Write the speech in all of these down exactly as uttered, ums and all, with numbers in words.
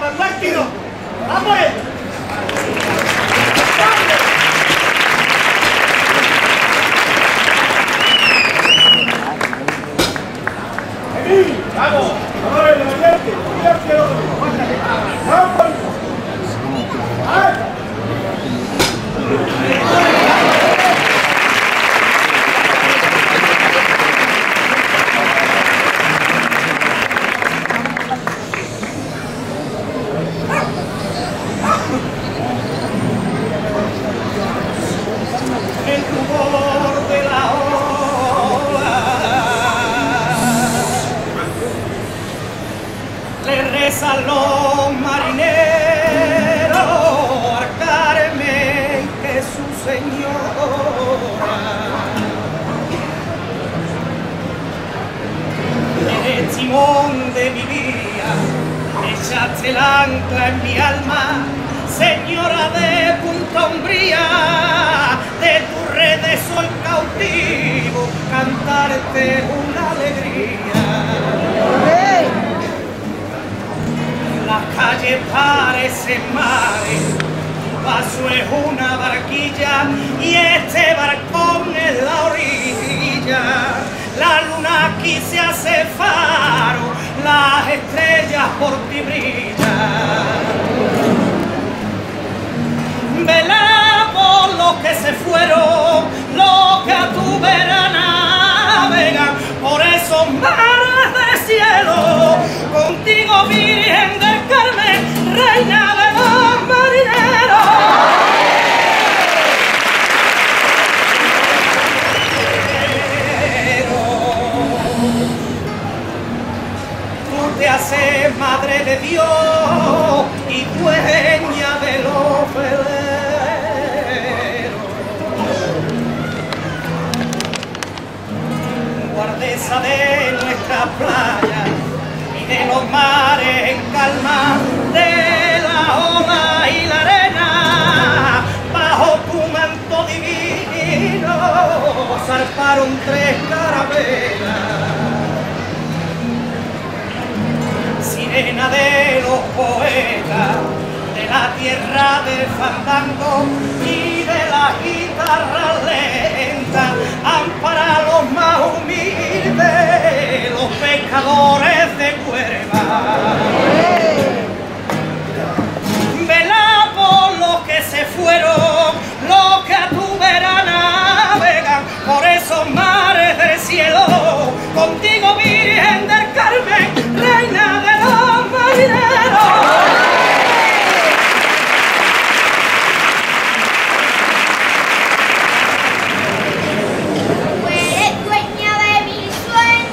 Atlántico. ¡Vamos! ¡Vamos! ¡Vamos a ver, valiente! ¡Vamos! El rumor de la ola le rezan los marineros al Carmen que su señora en el timón de mi vida echaste el ancla en mi alma, señora de Punta Umbría, de tu redes soy cautivo, cantarte una alegría. Las calles parecen mares, tu paso es una barquilla y este barcón es la orilla. La luna aquí se hace faro, las estrellas por ti brillan. Vela por los que se fueron, los que a tu vera navegan, por esos mares del cielo, contigo Virgen del Carmen, reina de los marineros. Tú te haces madre de Dios y dueña de los veleros. Guardesa de nuestras playas y de los mares en calma, de la ola y la arena, bajo tu manto divino zarparon tres carabelas. Sirena de los poetas, de la tierra del fandango y de la guitarra lenta, ampara a los más humildes, los pescadores de Cuerva. Vela por los que se fueron, los que a tu vera navegan, por esos mares del cielo, contigo Virgen del Carmen, reina de los marineros. Tú eres dueña de mi sueño.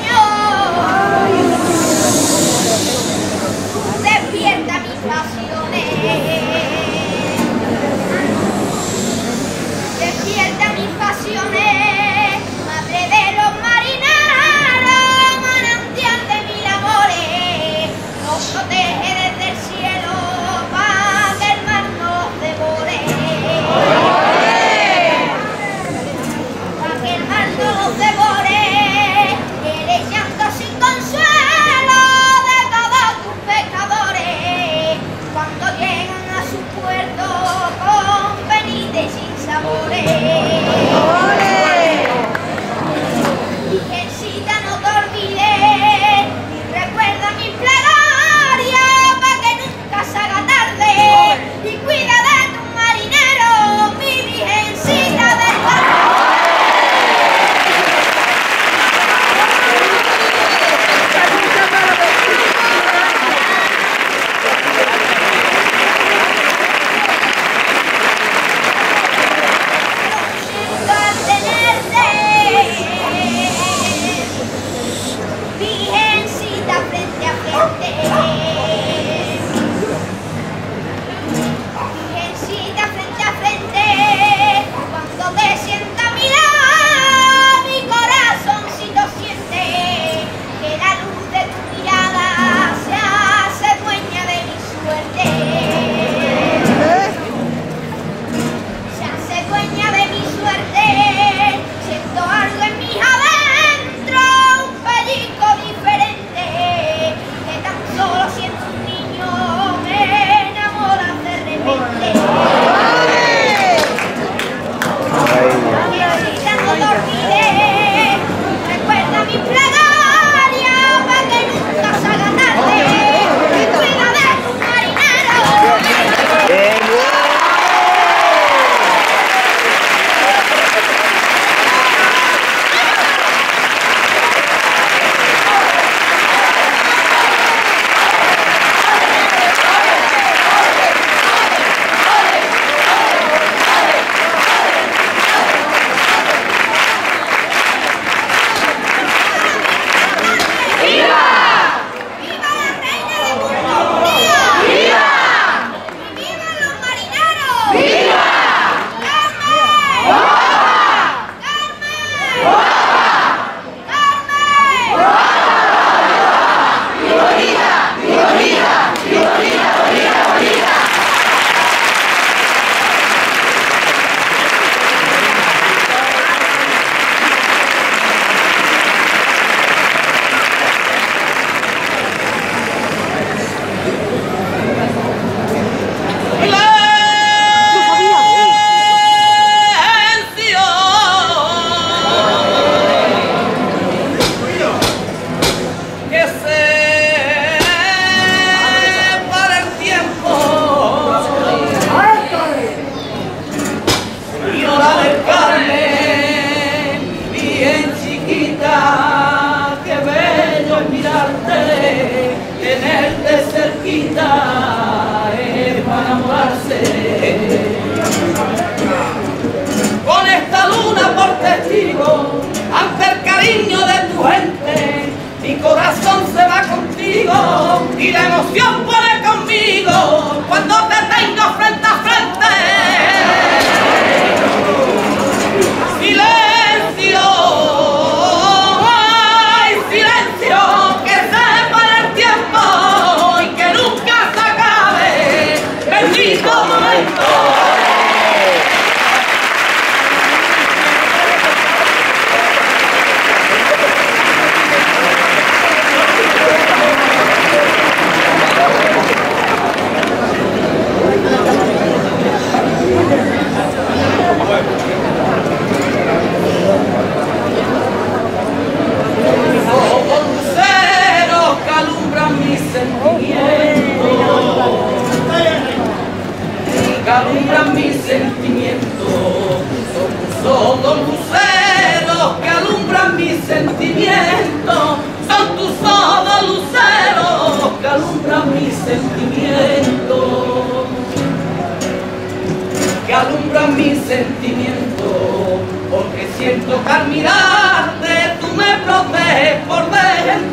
corazón se va contigo y la emoción puede conmigo cuando te tengo frente a frente. Silencio, ay, silencio, que separa el tiempo y que nunca se acabe. Bendito momento. Alumbran mis sentimientos, son tus ojos luceros que alumbran mis sentimientos, son tus ojos luceros que alumbran mis sentimientos, que alumbran mis sentimientos, porque siento que al mirarte tú me proteges por dentro.